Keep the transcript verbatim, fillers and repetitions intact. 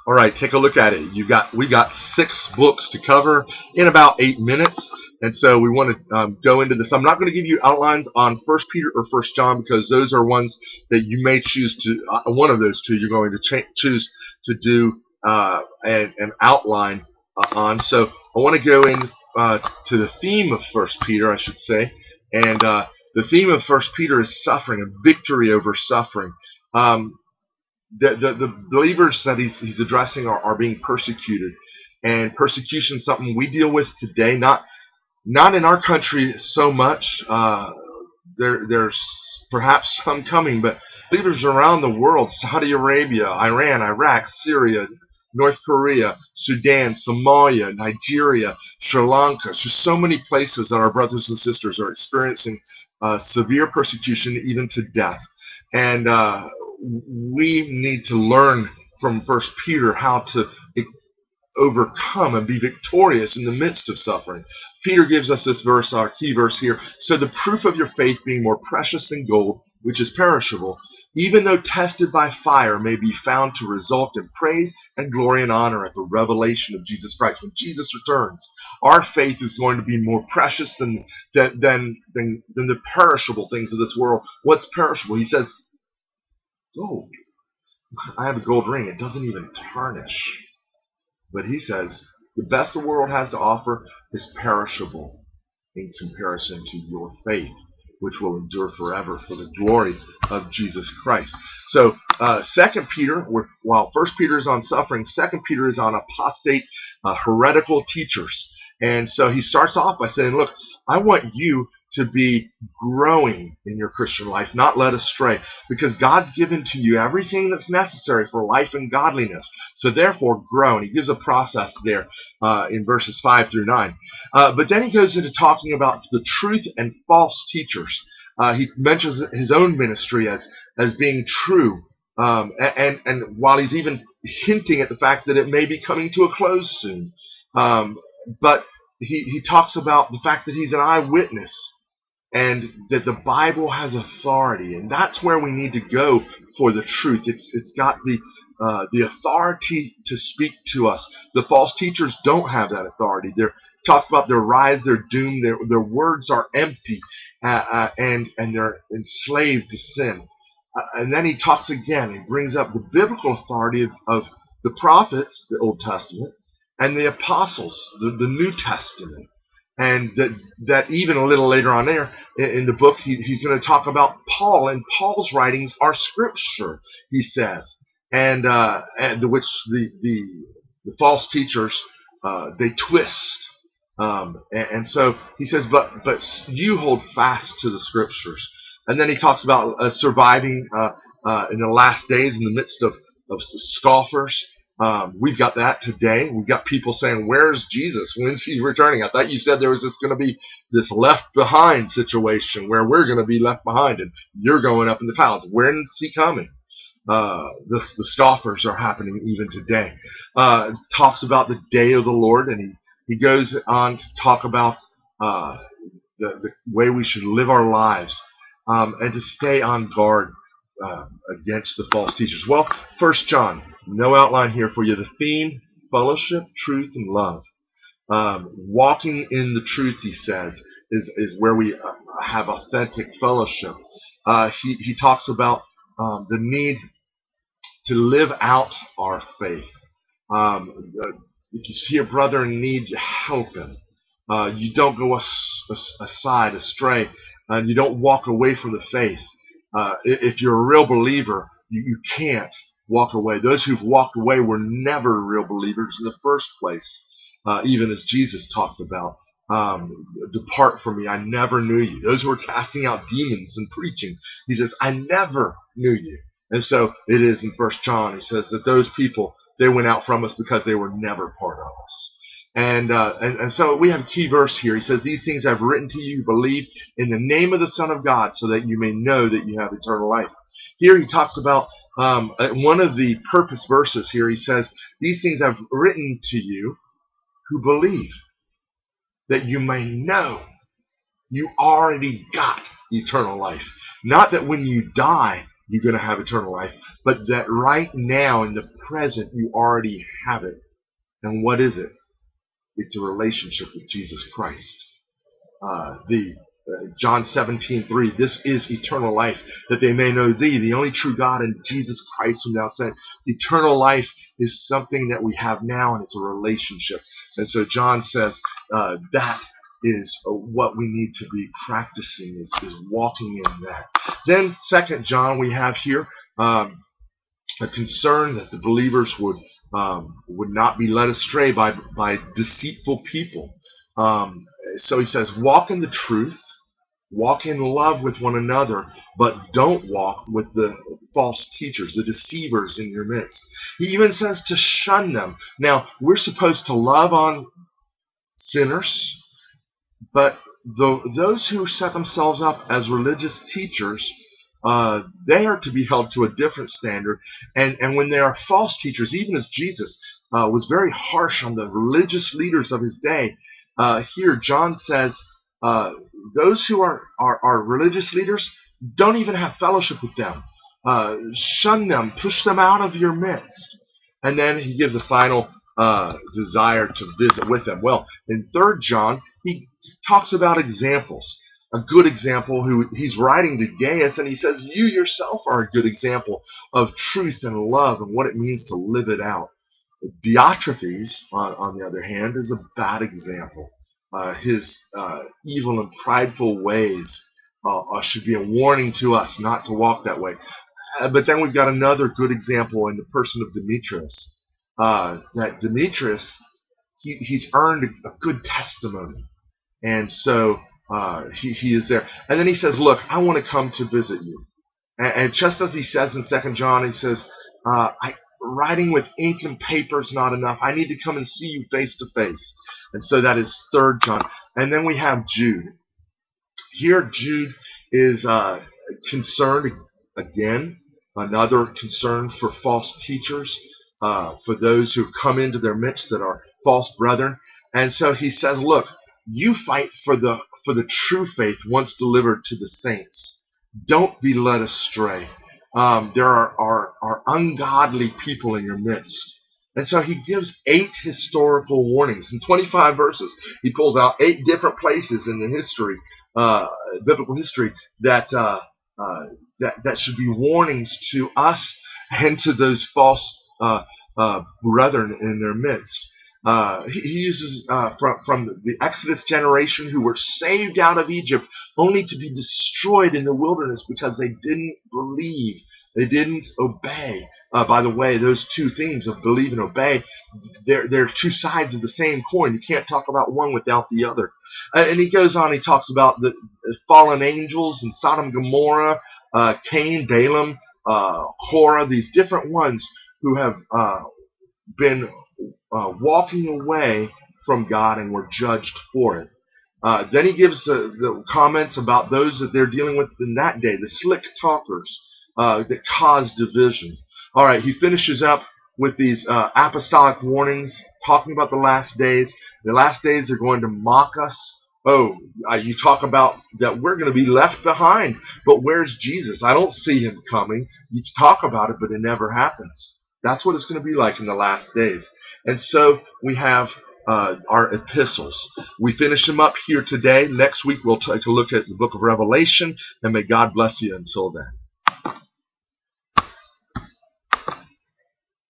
All right, take a look at it. You got we got six books to cover in about eight minutes, and so we want to um, go into this. I'm not going to give you outlines on First Peter or First John because those are ones that you may choose to. Uh, one of those two you're going to cha- choose to do uh, an, an outline uh, on. So I want to go in uh, to the theme of First Peter, I should say, and uh, the theme of First Peter is suffering and victory over suffering. Um, The, the, the believers that he's, he's addressing are, are being persecuted, and persecution is something we deal with today. Not not in our country so much. Uh, there there's perhaps some coming, but believers around the world: Saudi Arabia, Iran, Iraq, Syria, North Korea, Sudan, Somalia, Nigeria, Sri Lanka. There's just so many places that our brothers and sisters are experiencing uh, severe persecution, even to death, and uh, we need to learn from First Peter how to overcome and be victorious in the midst of suffering. Peter gives us this verse, our key verse here. So the proof of your faith being more precious than gold, which is perishable, even though tested by fire, may be found to result in praise and glory and honor at the revelation of Jesus Christ. When Jesus returns, our faith is going to be more precious than, than, than, than, than the perishable things of this world. What's perishable? He says, gold. I have a gold ring. It doesn't even tarnish. But he says, the best the world has to offer is perishable in comparison to your faith, which will endure forever for the glory of Jesus Christ. So, uh, Second Peter, while First Peter is on suffering, Second Peter is on apostate, uh, heretical teachers. And so he starts off by saying, look, I want you to be growing in your Christian life, not led astray, because God's given to you everything that's necessary for life and godliness. So therefore, grow. And he gives a process there uh, in verses five through nine. Uh, but then he goes into talking about the truth and false teachers. Uh, he mentions his own ministry as, as being true. Um, and, and while he's even hinting at the fact that it may be coming to a close soon. Um, but he, he talks about the fact that he's an eyewitness, and that the Bible has authority, and that's where we need to go for the truth. It's it's got the uh, the authority to speak to us. The false teachers don't have that authority. They're talks about their rise, their doom, their their words are empty, uh, uh, and and they're enslaved to sin. Uh, and then he talks again. He brings up the biblical authority of, of the prophets, the Old Testament, and the apostles, the, the New Testament. And that, that even a little later on there in the book, he, he's going to talk about Paul, and Paul's writings are scripture, he says, and uh, and which the the, the false teachers uh, they twist, um, and, and so he says, but but you hold fast to the scriptures, and then he talks about uh, surviving uh, uh, in the last days in the midst of of scoffers. Um, we've got that today. We've got people saying, where's Jesus? When's he returning? I thought you said there was this going to be this left behind situation where we're going to be left behind and you're going up in the clouds. When's he coming? Uh, the, the scoffers are happening even today. Uh, talks about the day of the Lord, and he, he goes on to talk about uh, the, the way we should live our lives um, and to stay on guard uh, against the false teachers. Well, First John. No outline here for you. The theme, fellowship, truth, and love. Um, walking in the truth, he says, is, is where we have authentic fellowship. Uh, he, he talks about um, the need to live out our faith. Um, if you see a brother in need, you help him. Uh, you don't go as, as, aside, astray, and you don't walk away from the faith. Uh, if you're a real believer, you, you can't walk away. Those who've walked away were never real believers in the first place, uh, even as Jesus talked about, um, depart from me, I never knew you. Those who were casting out demons and preaching, he says, I never knew you. And so it is in First John, he says that those people, they went out from us because they were never part of us. And, uh, and, and so we have a key verse here. He says, these things I've written to you, believe in the name of the Son of God, so that you may know that you have eternal life. Here he talks about Um, one of the purpose verses here, he says, these things I've written to you who believe, that you may know you already got eternal life. Not that when you die, you're going to have eternal life, but that right now in the present you already have it. And what is it? It's a relationship with Jesus Christ. Uh, the uh, John seventeen three, this is eternal life, that they may know thee, the only true God, and Jesus Christ whom thou sent. Eternal life is something that we have now, and it's a relationship. And so John says uh, that is uh, what we need to be practicing, is, is walking in that. Then Second John, we have here um, a concern that the believers would um, would not be led astray by by deceitful people. Um, so he says, walk in the truth, walk in love with one another, but don't walk with the false teachers, the deceivers in your midst. He even says to shun them. Now, we're supposed to love on sinners, but the, those who set themselves up as religious teachers, uh, they are to be held to a different standard. And, and when they are false teachers, even as Jesus uh, was very harsh on the religious leaders of his day, uh, here John says, uh, those who are, are, are religious leaders, don't even have fellowship with them. Uh, shun them, push them out of your midst. And then he gives a final uh, desire to visit with them. Well, in Third John, he talks about examples. A good example, who he's writing to Gaius, and he says, you yourself are a good example of truth and love and what it means to live it out. Diotrephes, on, on the other hand, is a bad example. Uh, his uh, evil and prideful ways uh, should be a warning to us not to walk that way. Uh, but then we've got another good example in the person of Demetrius. Uh, that Demetrius, he, he's earned a good testimony. And so uh, he, he is there. And then he says, look, I want to come to visit you. And, and just as he says in Second John, he says, uh, I, writing with ink and paper is not enough. I need to come and see you face to face. And so that is Third John. And then we have Jude. Here Jude is uh, concerned, again, another concern for false teachers, uh, for those who've come into their midst that are false brethren. And so he says, look, you fight for the, for the true faith once delivered to the saints. Don't be led astray. Um, there are, are, are ungodly people in your midst. And so he gives eight historical warnings. In twenty-five verses, he pulls out eight different places in the history, uh, biblical history, that, uh, uh, that, that should be warnings to us and to those false uh, uh, brethren in their midst. Uh, he, he uses uh, from, from the Exodus generation who were saved out of Egypt only to be destroyed in the wilderness because they didn't believe. They didn't obey. Uh, by the way, those two themes of believe and obey, they're, they're two sides of the same coin. You can't talk about one without the other. Uh, and he goes on, he talks about the, the fallen angels in Sodom and Gomorrah, uh, Cain, Balaam, uh, Korah, these different ones who have uh, been Uh, walking away from God and were judged for it. Uh, then he gives uh, the comments about those that they're dealing with in that day, the slick talkers uh, that cause division. All right, he finishes up with these uh, apostolic warnings, talking about the last days. The last days they're going to mock us. Oh, uh, you talk about that we're going to be left behind, but where's Jesus? I don't see him coming. You talk about it, but it never happens. That's what it's going to be like in the last days. And so we have uh, our epistles. We finish them up here today. Next week we'll take a look at the book of Revelation, and may God bless you until then.